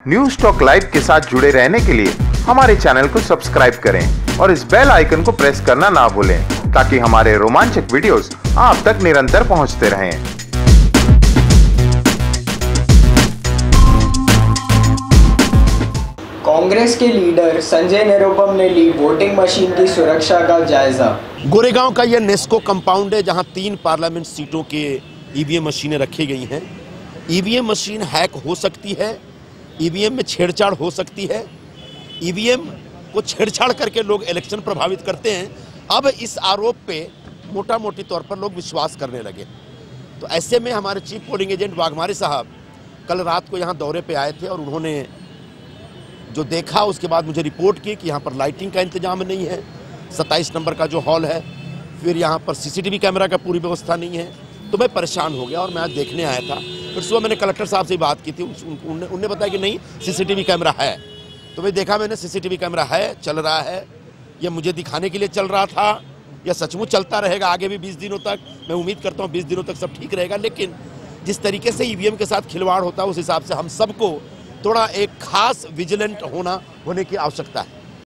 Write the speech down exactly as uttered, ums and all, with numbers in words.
News stock live के साथ जुड़े रहने के लिए हमारे चैनल को सब्सक्राइब करें और इस बेल आइकन को प्रेस करना ना भूलें ताकि हमारे रोमांचक वीडियोस आप तक निरंतर पहुंचते रहें। कांग्रेस के लीडर संजय निरुपम ने ली वोटिंग मशीन की सुरक्षा का जायजा। गोरेगांव का यह नेस्को कंपाउंड है जहां तीन पार्लियामेंट सीटों के ईवीएम मशीनें रखी गई हैं। ईवीएम मशीन हैक हो सकती है, ईवीएम में छेड़छाड़ हो सकती है, ईवीएम को छेड़छाड़ करके लोग इलेक्शन प्रभावित करते हैं। अब इस आरोप पे मोटा मोटी तौर पर लोग विश्वास करने लगे। तो ऐसे में हमारे चीफ पोलिंग एजेंट वाघमारे साहब कल रात को यहाँ दौरे पे आए थे और उन्होंने जो देखा उसके बाद मुझे रिपोर्ट की कि यहाँ पर लाइटिंग का इंतजाम नहीं है, सत्ताईस नंबर का जो हॉल है, फिर यहाँ पर सीसीटीवी कैमरा का पूरी व्यवस्था नहीं है। तो मैं परेशान हो गया और मैं आज देखने आया था। फिर सुबह मैंने कलेक्टर साहब से बात की थी, उन्होंने उन्होंने बताया कि नहीं सीसीटीवी कैमरा है। तो मैं देखा, मैंने सीसीटीवी कैमरा है, चल रहा है। ये मुझे दिखाने के लिए चल रहा था या सचमुच चलता रहेगा आगे भी बीस दिनों तक? मैं उम्मीद करता हूँ बीस दिनों तक सब ठीक रहेगा। लेकिन जिस तरीके से ईवीएम के साथ खिलवाड़ होता है उस हिसाब से हम सबको थोड़ा एक खास विजिलेंट होना होने की आवश्यकता है।